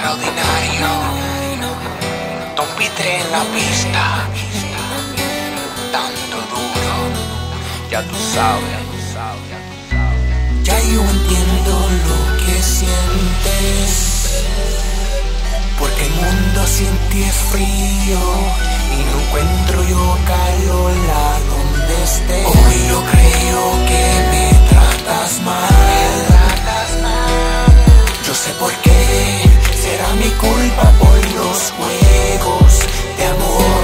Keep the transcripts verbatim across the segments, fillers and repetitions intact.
extraordinario. Don Pitre en la pista, tanto duro, ya tú sabes. Ya yo entiendo lo que sientes, porque el mundo sin ti es frío y no encuentro yo calor a donde estés. Hoy yo creo que me tratas mal, yo sé por qué, será mi culpa por los juegos de amor.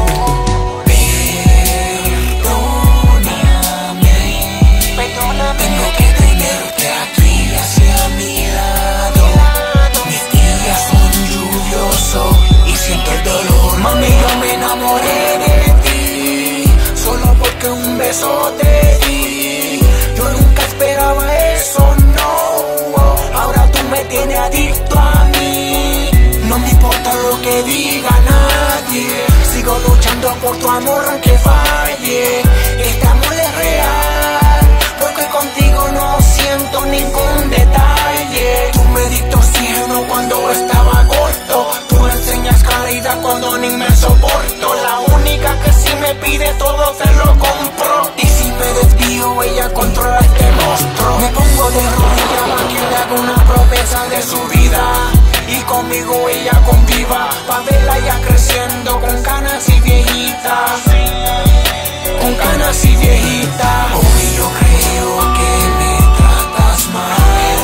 Perdóname, tengo que tenerte aquí hacia mi lado. Mis días son lluviosos y siento el dolor. Mami, yo me enamoré de ti solo porque un beso te di. Yo nunca esperaba eso, no. Ahora tú me tienes adicto a mí. No me importa lo que diga nadie, sigo luchando por tu amor aunque falle. Este amor es real, porque contigo no siento ningún detalle. Tú me diste oxígeno cuando estaba corto, tú enseñas caridad cuando ni me soporto. La única que sí me pide todo se lo compro, y si me desvío ella controla este monstruo. Me pongo de rodillas para que le haga una promesa de su vida, y conmigo ella conviva, pa' verla ya creciendo con canas y viejitas, con canas y viejitas. Hoy yo creo que me tratas mal,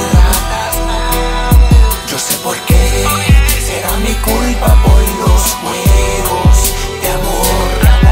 yo sé por qué, será mi culpa por los juegos de amor.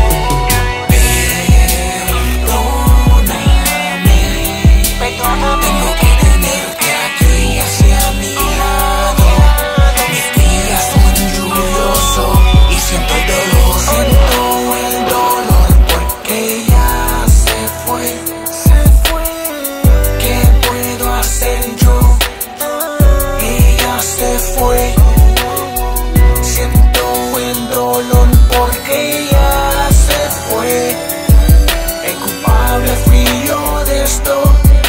Perdóname, perdóname, tengo que tenerte aquí hacia mi lado. Mis días son lluviosos y siento el dolor, siento el dolor porque ella se fue, se fue. ¿Qué puedo hacer yo? Ella se fue. Siento el dolor porque ella se fue. El culpable fui yo de esto.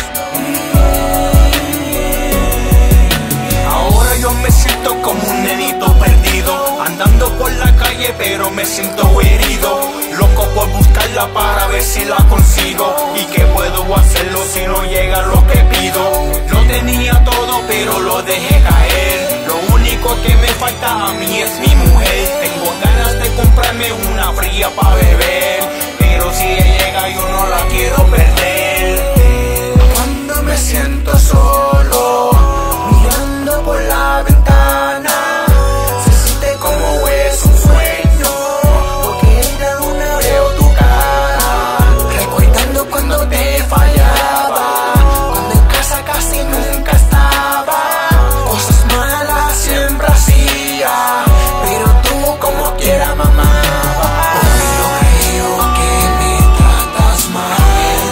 Ahora yo me siento como un nenito perdido, andando por la calle pero me siento herido, loco por buscarla para ver si la consigo. ¿Y qué puedo hacerlo si no llega lo que pido? Lo tenía todo pero lo dejé caer. Lo único que me falta a mí es mi mujer. Tengo ganas de comprarme una fría pa' beber, pero si ella llega yo no la quiero perder. Cuando me siento solo, mirando por la ventana, se siente como es un sueño, porque en la luna veo tu cara, recordando cuando te fallaba, cuando en casa casi nunca estaba, cosas malas siempre hacía, pero tú como quiera mamá. Hoy yo creo que me tratas mal,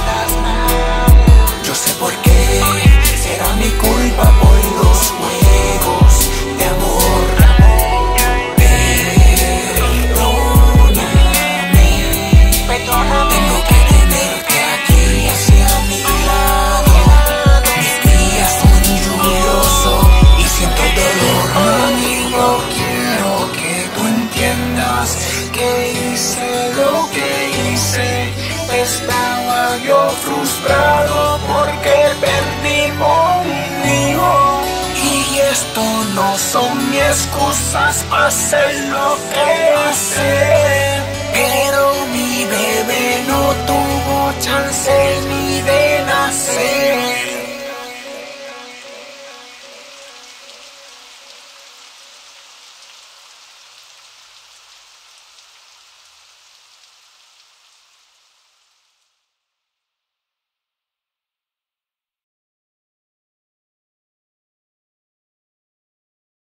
yo sé por qué, será mi culpa por los juegos de amor. Perdóname, perdóname, tengo que tenerte aquí hacia mi lado. Mis días son lluviosos y siento el dolor. Amigo, quiero que tú entiendas que hice lo que hice. Estaba yo frustrado porque perdimos un hijo, y esto no son mis excusas para hacer lo que hace. Pero mi bebé no tuvo chance ni de nacer.